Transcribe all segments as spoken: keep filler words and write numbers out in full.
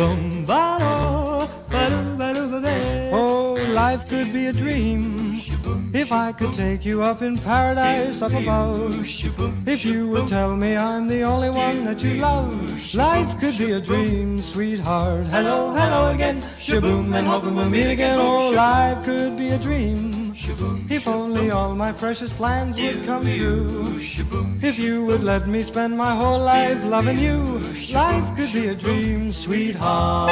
shaboom, ba-do, ba-do, ba-do, ba-do. Oh, life could be a dream if I could take you up in paradise up above. If you would tell me I'm the only one that you love, life could be a dream, sweetheart. Hello, hello again, shaboom, and hoping we'll meet again. Oh, life could be a dream if only all my precious plans would come true. If you would let me spend my whole life loving you, life could be a dream, sweetheart.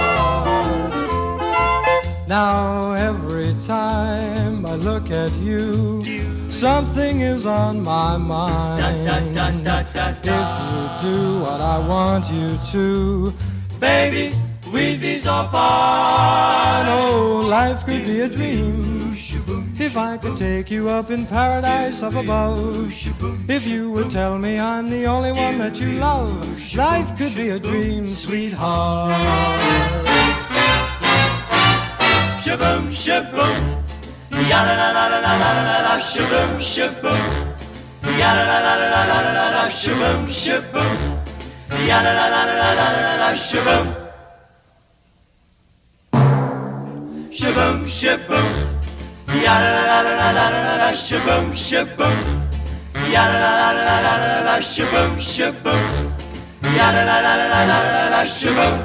Now every time I look at you, something is on my mind. If you do what I want you to, baby, we'd be so far. Oh, life could be a dream if I could take you up in paradise up above. If you would tell me I'm the only one that you love, life could be a dream, sweetheart. Shaboom, shaboom, ya la la la la la la la la, shaboom, shaboom, ya la la la la la la la la, shaboom, shaboom, ya la la la la la la la la, shaboom, shaboom, shaboom, ya la la la la la la la, shaboom, shaboom, ya la la la la la la la, shaboom, shaboom, ya la la la la la la la, shaboom.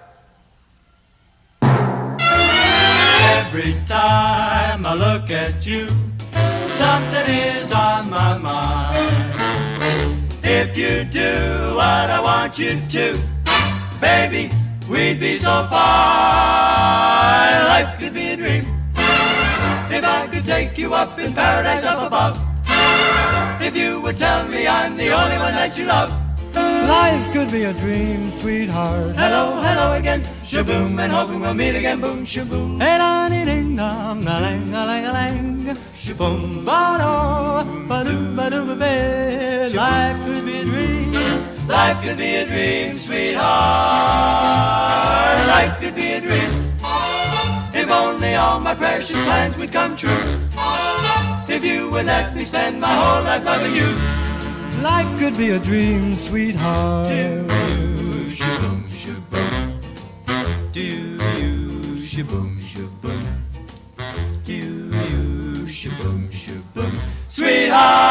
Every time I look at you, something is on my mind. If you do what I want you to, baby, we'd be so far. Life could be a dream if I could take you up in paradise up above. If you would tell me I'm the only one that you love, life could be a dream, sweetheart. Hello, hello again, shaboom, and hoping we'll meet again, boom, shaboom. Hey, la, dee, ding, dong, la, lang, la, lang, la, lang, shaboom, ba-do, ba-do, ba-do, ba-ba. Life could be a dream, life could be a dream, sweetheart. Life could be a dream if only all my precious plans would come true. If you would let me spend my whole life loving you, life could be a dream, sweetheart. Do you shaboom, shaboom? Do you shaboom, shaboom? Do you shaboom, shaboom? Sweetheart.